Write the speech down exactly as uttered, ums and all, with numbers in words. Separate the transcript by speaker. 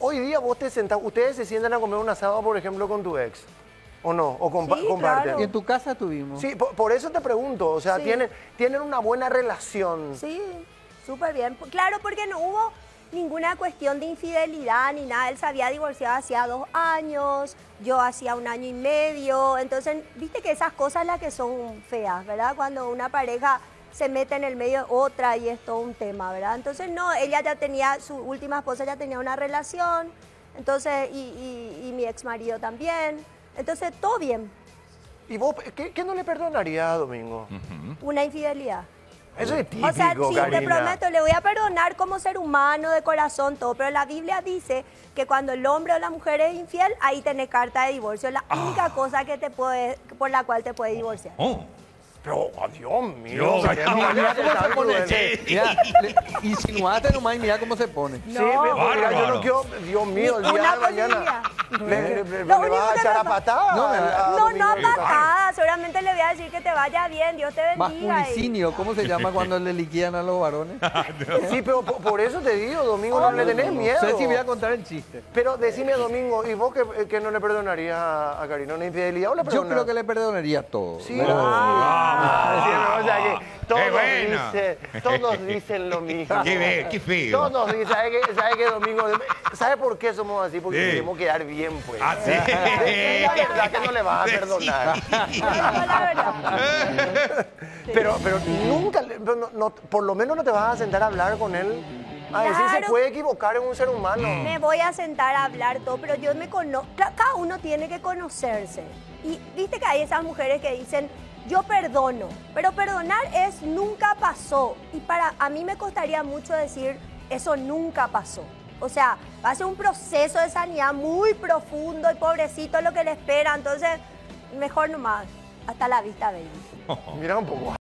Speaker 1: Hoy día vos te sentás, ustedes se sientan a comer un asado, por ejemplo, con tu ex, ¿o no? ¿O compa
Speaker 2: Sí,
Speaker 1: comparten?
Speaker 2: claro.
Speaker 3: Y en tu casa tuvimos.
Speaker 1: Sí, por, por eso te pregunto, o sea,
Speaker 2: Sí.
Speaker 1: tienen, tienen una buena relación.
Speaker 2: Sí, súper bien. Claro, porque no hubo ninguna cuestión de infidelidad ni nada. Él se había divorciado hacía dos años, yo hacía un año y medio. Entonces, viste que esas cosas las que son feas, ¿verdad? Cuando una pareja se mete en el medio de otra y es todo un tema, ¿verdad? Entonces, no, ella ya tenía, su última esposa ya tenía una relación, entonces, y, y, y mi ex marido también. Entonces, todo bien.
Speaker 1: ¿Y vos qué, qué no le perdonarías a Domingo?
Speaker 2: Una infidelidad.
Speaker 1: Eso es típico,
Speaker 2: O sea, sí,
Speaker 1: Karina.
Speaker 2: te prometo, le voy a perdonar como ser humano, de corazón, todo. Pero la Biblia dice que cuando el hombre o la mujer es infiel, ahí tenés carta de divorcio. Es la única cosa que te puede, por la cual te puede divorciar.
Speaker 4: Oh.
Speaker 1: Pero, oh, Dios mío.
Speaker 4: Dios,
Speaker 1: Mariano,
Speaker 4: mira
Speaker 1: Mariano,
Speaker 3: cómo se
Speaker 1: está
Speaker 3: pone.
Speaker 1: cruel.
Speaker 3: Mira, le- insinuaste nomás y mira cómo se pone.
Speaker 1: Sí,
Speaker 2: No.
Speaker 1: pero, mira, yo
Speaker 4: Bárbaro.
Speaker 1: no quiero, Dios mío, el día
Speaker 2: Una
Speaker 1: de mañana.
Speaker 2: posibilidad.
Speaker 1: ¿Le, le- le-
Speaker 2: Lo
Speaker 1: le
Speaker 2: único
Speaker 1: vas a
Speaker 2: que
Speaker 1: echar
Speaker 2: me
Speaker 1: a
Speaker 2: pa-
Speaker 1: patada?
Speaker 3: No,
Speaker 1: a- a
Speaker 2: No,
Speaker 1: Domingo
Speaker 2: no a
Speaker 1: en tu casa?
Speaker 2: patada. Seguramente le voy a decir que te vaya bien, Dios te bendiga.
Speaker 3: Masculicinio, ¿cómo se llama cuando le liquidan a los varones?
Speaker 1: Sí, pero por, por eso te digo, Domingo, no le tenés miedo.
Speaker 3: No sé si voy a contar el chiste.
Speaker 1: Pero decime, Domingo, ¿y vos que, que no le perdonarías a, a Karina una infidelidad o le
Speaker 3: Yo
Speaker 1: perdonás?
Speaker 3: creo que le perdonaría todo.
Speaker 1: Sí.
Speaker 3: ¿verdad?
Speaker 1: Ah, o sea que todos,
Speaker 4: Qué bueno.
Speaker 1: dicen, todos dicen lo mismo.
Speaker 4: Qué be- qué feo.
Speaker 1: Todos dicen, ¿sabe qué, sabe qué, Domingo? ¿Sabe por qué somos así? Porque
Speaker 4: Sí.
Speaker 1: queremos quedar bien, pues.
Speaker 4: Ah, sí.
Speaker 1: La verdad que no le vas a
Speaker 4: Sí.
Speaker 1: perdonar.
Speaker 2: No, la verdad.
Speaker 1: Pero, pero nunca, le- pero no- no- por lo menos no te vas a sentar a hablar con él. A decir, se
Speaker 2: Claro.
Speaker 1: puede equivocar en un ser humano.
Speaker 2: Me voy a sentar a hablar todo, pero yo me conozco. Cada uno tiene que conocerse. Y viste que hay esas mujeres que dicen, yo perdono, pero perdonar es nunca pasó. Y para a mí me costaría mucho decir, eso nunca pasó. O sea, va a ser un proceso de sanidad muy profundo y pobrecito lo que le espera. Entonces, mejor nomás, hasta la vista, baby.
Speaker 1: Mira un poco.